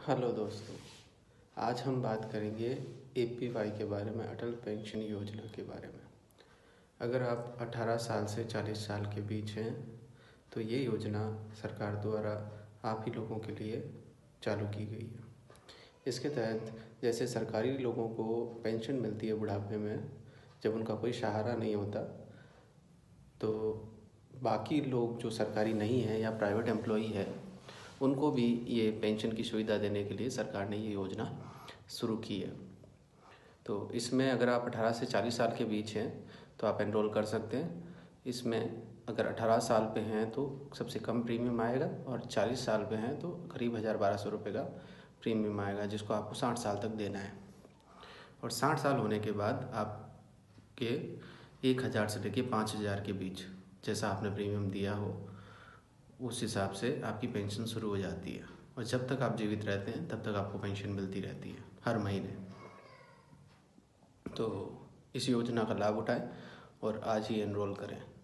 Hello दोस्तों, आज हम बात करेंगे एपीवाई के बारे में, अटल पेंशन योजना के बारे में। अगर आप 18 साल से 40 साल के बीच हैं तो ये योजना सरकार द्वारा आप ही लोगों के लिए चालू की गई है। इसके तहत जैसे सरकारी लोगों को पेंशन मिलती है बुढ़ापे में, जब उनका कोई सहारा नहीं होता, तो बाकी लोग जो सरकारी नहीं हैं या प्राइवेट एम्प्लॉई है उनको भी ये पेंशन की सुविधा देने के लिए सरकार ने ये योजना शुरू की है। तो इसमें अगर आप 18 से 40 साल के बीच हैं तो आप एनरोल कर सकते हैं। इसमें अगर 18 साल पे हैं तो सबसे कम प्रीमियम आएगा और 40 साल पे हैं तो करीब 1,000-1,200 रुपये का प्रीमियम आएगा, जिसको आपको 60 साल तक देना है। और 60 साल होने के बाद आपके 1,000 से लेके 5,000 के बीच जैसा आपने प्रीमियम दिया हो उस हिसाब से आपकी पेंशन शुरू हो जाती है। और जब तक आप जीवित रहते हैं तब तक आपको पेंशन मिलती रहती है हर महीने। तो इस योजना का लाभ उठाएं और आज ही एनरोल करें।